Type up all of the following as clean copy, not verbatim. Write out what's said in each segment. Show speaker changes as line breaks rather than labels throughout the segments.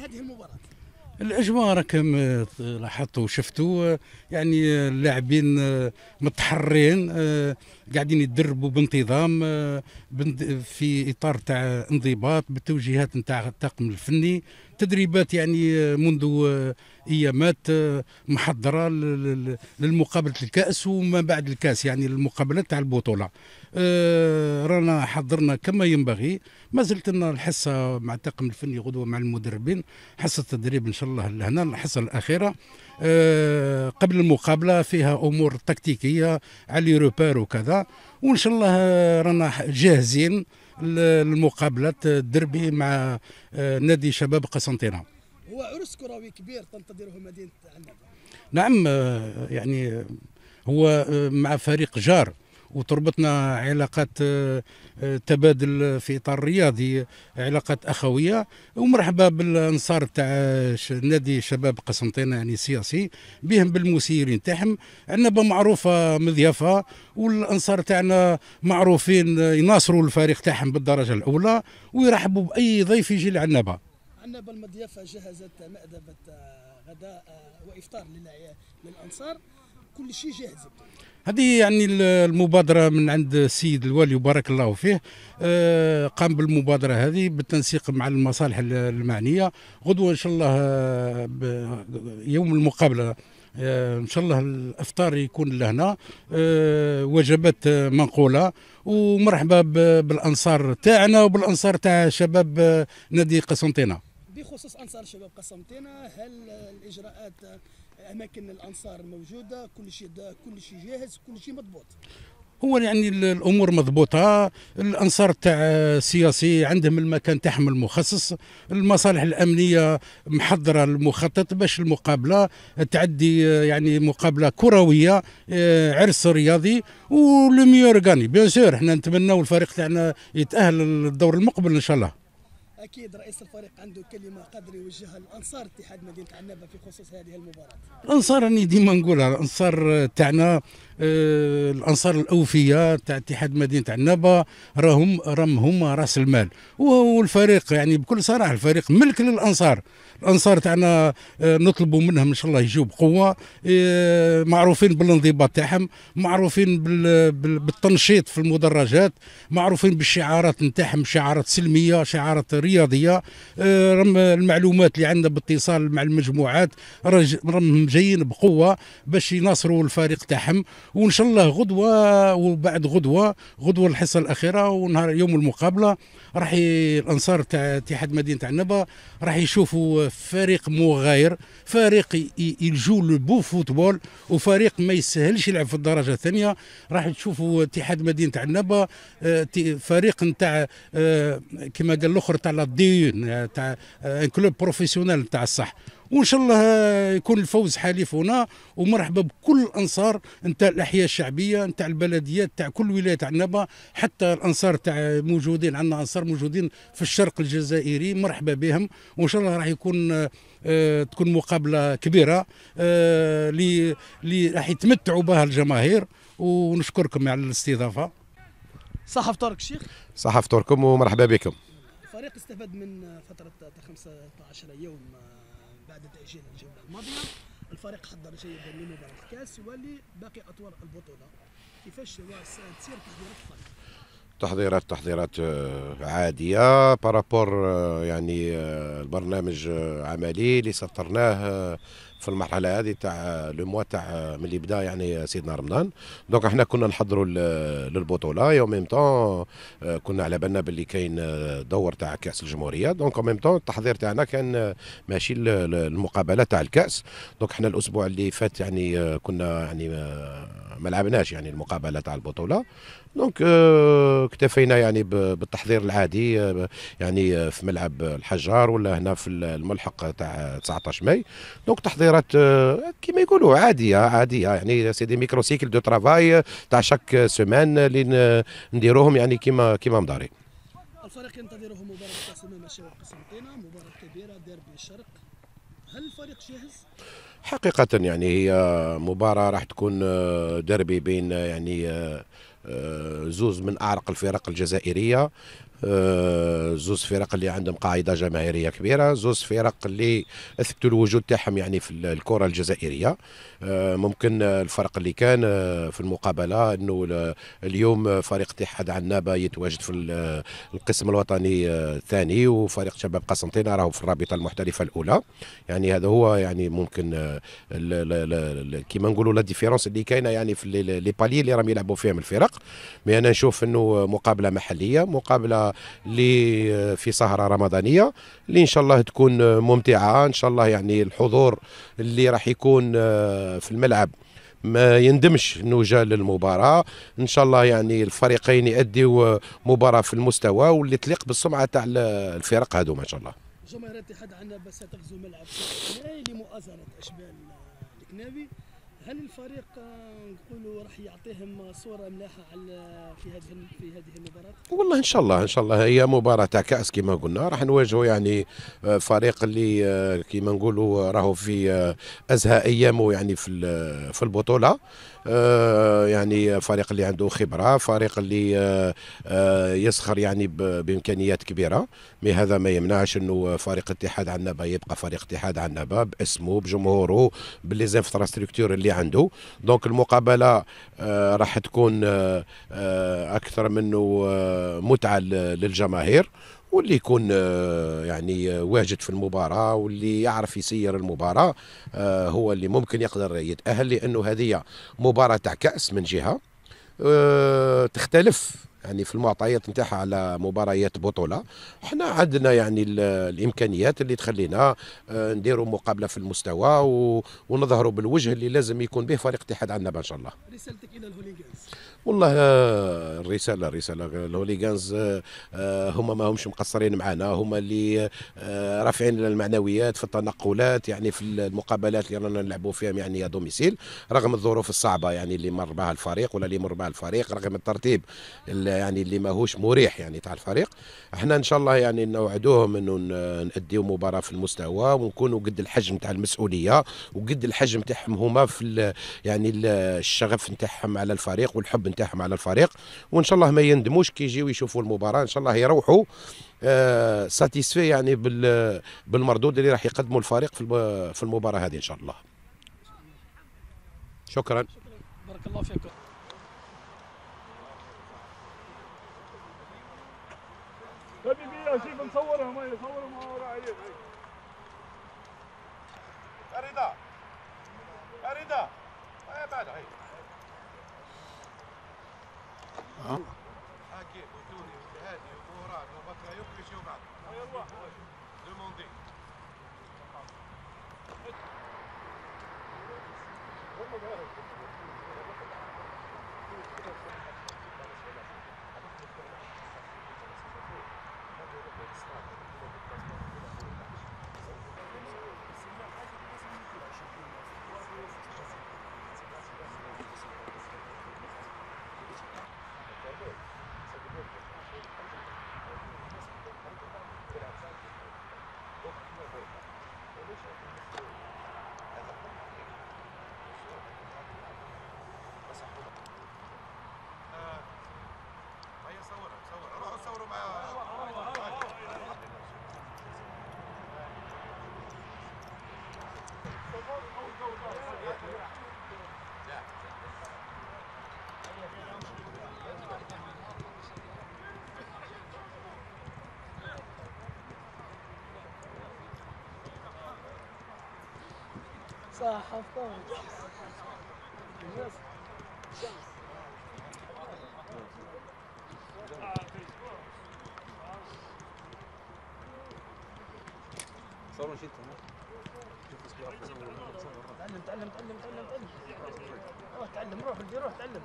هذه المباراة؟
الاجواء راكم لاحظتوا وشفتوا، يعني اللاعبين متحرين، قاعدين يتدربوا بانتظام، في اطار تاع انضباط بالتوجيهات نتاع الطاقم الفني. تدريبات يعني منذ ايامات محضره للمقابله الكاس وما بعد الكاس، يعني المقابلات تاع البطوله. رانا حضرنا كما ينبغي. ما زلت لنا الحصه مع الطاقم الفني غدوه مع المدربين، حصه تدريب ان شاء الله لهنا الحصه الاخيره قبل المقابله، فيها امور تكتيكيه على روبير وكذا، وان شاء الله رانا جاهزين للمقابلات الدربي مع نادي شباب قسنطينه.
هو عرس كروي كبير تنتظره مدينه عنابه.
نعم، يعني هو مع فريق جار، وتربطنا علاقات تبادل في اطار رياضي، علاقات اخويه. ومرحبا بالانصار تاع نادي شباب قسنطينه، يعني سياسي بهم بالمسيرين تاعهم. عنابه معروفه مضيافه، والانصار تاعنا معروفين يناصروا الفريق تاعهم بالدرجه الاولى، ويرحبوا باي ضيف يجي لعنابه.
عنابه المضيافه جهزت مأدبه غداء وافطار للانصار، كل شيء جاهز.
هذه يعني المبادرة من عند السيد الوالي وبارك الله فيه، قام بالمبادرة هذه بالتنسيق مع المصالح المعنية. غدوة إن شاء الله يوم المقابلة إن شاء الله الإفطار يكون لهنا، وجبات منقولة. ومرحبا بالأنصار تاعنا وبالأنصار تاع شباب نادي قسنطينة.
بخصوص أنصار شباب قسنطينة، هل الإجراءات اماكن الانصار موجوده، كل شيء جاهز، كل شيء مضبوط؟
هو يعني الامور مضبوطه. الانصار تاع السياسي عندهم المكان تاعهم المخصص، المصالح الامنيه محضره المخطط باش المقابله تعدي، يعني مقابله كرويه، عرس رياضي ولو غاني. بيان سور احنا نتمناو الفريق تاعنا يتاهل للدور المقبل ان شاء الله.
اكيد رئيس الفريق عنده كلمه قادر يوجهها للانصار اتحاد مدينه عنابه في خصوص هذه المباراه.
الانصار راني ديما نقولها، الانصار تاعنا الانصار الاوفياء تاع اتحاد مدينه عنابه راهم هما راس المال، والفريق يعني بكل صراحه الفريق ملك للانصار. الانصار تاعنا نطلبوا منهم ان شاء الله يجوا بقوه، معروفين بالانضباط تاعهم، معروفين بالتنشيط في المدرجات، معروفين بالشعارات نتاعهم، شعارات سلميه، شعارات رياضيه. المعلومات اللي عندنا باتصال مع المجموعات راهم جايين بقوه باش يناصروا الفريق تاعهم. وان شاء الله غدوه وبعد غدوه الحصه الاخيره ونهار يوم المقابله راح الانصار تاع اتحاد مدينه عنابه راح يشوفوا فريق مغاير، فريق يلجو لو بو فوتبول، وفريق ما يسهلش يلعب في الدرجه الثانيه. راح تشوفوا اتحاد مدينه عنابه فريق نتاع كما قال الاخر تاع لا ديون تاع ان كلوب بروفيسيونيل تاع الصح. وان شاء الله يكون الفوز حليفنا. ومرحبا بكل الانصار نتاع الاحياء الشعبيه نتاع البلديات تاع كل ولايه عنابه، حتى الانصار تاع موجودين عندنا انصار موجودين في الشرق الجزائري، مرحبا بهم. وان شاء الله راح يكون تكون مقابله كبيره اللي راح يتمتعوا بها الجماهير. ونشكركم على الاستضافه.
صح فطورك الشيخ.
صح فطوركم ومرحبا بكم.
الفريق استفاد من فتره 15 يوم بعد تأجيل الجولة الماضية. الفريق حضر جيدا لمباراة الكاس ولباقي أطوار البطولة. كيفاش تسير تحضيرات الفريق؟
تحضيرات عادية بارابور، يعني البرنامج عملي اللي سطرناه في المرحله هذه تاع لو موا تاع ملي بدا يعني سيدنا رمضان. دونك احنا كنا نحضروا للبطوله يوم ميم طون، كنا على بالنا باللي كاين دور تاع كاس الجمهوريه. دونك ميم طون التحضير تاعنا كان ماشي المقابله تاع الكاس. دونك احنا الاسبوع اللي فات يعني كنا يعني ما لعبناش يعني المقابله تاع البطوله. دونك اكتفينا يعني بالتحضير العادي، يعني في ملعب الحجار ولا هنا في الملحق تاع 19 ماي. دونك تحضيرات كما يقولوا عاديه يعني سي دي ميكرو سيكل دو ترافاي تاع شاك سيمان اللي نديروهم يعني كما مداري.
الفريق ينتظره مباراه كاس امام شباب قسنطينه، مباراه كبيره ديربي الشرق. هل الفريق جاهز؟
حقيقه يعني هي مباراه راح تكون ديربي بين يعني زوز من اعرق الفرق الجزائريه. زوز فرق اللي عندهم قاعده جماهيريه كبيره، زوز فرق اللي اثبتوا الوجود تاعهم يعني في الكره الجزائريه. ممكن الفرق اللي كان في المقابله انه اليوم فريق اتحاد عنابه يتواجد في القسم الوطني الثاني، وفريق شباب قسنطينه راهو في الرابطه المحترفه الاولى. يعني هذا هو يعني ممكن كيما نقولوا لا ديفيرونس اللي كاينه يعني في لي بالي اللي راهم يلعبوا فيهم الفرق. مي انا نشوف انه مقابله محليه، مقابله اللي في سهره رمضانيه اللي ان شاء الله تكون ممتعه. ان شاء الله يعني الحضور اللي راح يكون في الملعب ما يندمش انه جا للمباراه. ان شاء الله يعني الفريقين يأديوا مباراه في المستوى واللي تليق بالسمعه تاع الفرق هذوما ان شاء الله.
جماهير الاتحاد عنابه ستغزو ملعب نهائي لمؤازره اشبال الكناوي. هل الفريق نقولوا راح يعطيهم صوره ملاحه على في هذه المباراه؟
والله ان شاء الله هي مباراه تاع كاس كما قلنا، راح نواجهوا يعني فريق اللي كما نقولوا راهو في ازهى ايامه يعني في البطوله. يعني فريق اللي عنده خبره، فريق اللي يسخر يعني بامكانيات كبيره. مي هذا ما يمنعش انه فريق اتحاد عنابه يبقى فريق اتحاد عنابه باسمه بجمهوره بالليزانفراستركتور اللي عنده. دونك المقابله راح تكون اكثر منه متعه للجماهير، واللي يكون يعني واجد في المباراة واللي يعرف يسير المباراة هو اللي ممكن يقدر يتأهل، لأنه هذه مباراة تاع كأس من جهة تختلف يعني في المعطيات نتاعها على مباريات بطولة. احنا عندنا يعني الامكانيات اللي تخلينا نديروا مقابلة في المستوى ونظهروا بالوجه اللي لازم يكون به فريق اتحاد عنابه ان شاء الله.
رسالتك الى الهوليغانز؟
والله الرسالة الهوليغانز هما ما همش مقصرين معنا، هما اللي رافعين المعنويات في التنقلات يعني في المقابلات اللي رانا نلعبوا فيها يعني يا دوميسيل، رغم الظروف الصعبة يعني اللي مر بها الفريق ولا اللي يمر بها الفريق، رغم الترتيب يعني اللي ماهوش مريح يعني تاع الفريق. احنا ان شاء الله يعني نوعدوهم انه نأديو مباراة في المستوى ونكونوا قد الحجم تاع المسؤولية وقد الحجم تاعهم هما في يعني الشغف نتاعهم على الفريق والحب نتاعهم على الفريق. وان شاء الله ما يندموش كي يجيو يشوفوا المباراة، ان شاء الله يروحوا ساتيسفي يعني بالمردود اللي راح يقدموا الفريق في المباراة هذه ان شاء الله. شكرا.
بارك الله فيكم.
شوف نصورهم ما وراء
رضا رضا يا بعد هي اكيد وتوني وهادي وموراد وبكره يمشي وبعد يلا دوموندي
صح حفظت.
صوروا شيء
تعلم روح تعلم، روح تعلم.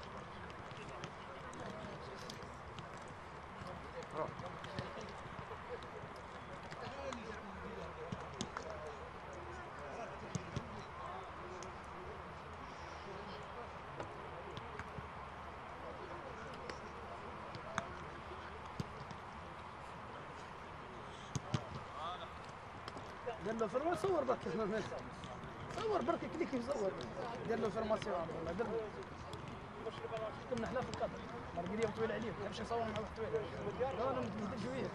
قال له فرما صور برك، صور برك كليك يصور. قال له فرماسيون والله كنا حنا في القطر مرقليه طويل عليه ما نمشي نصور مع واحد طويل لا انا متبدل شويه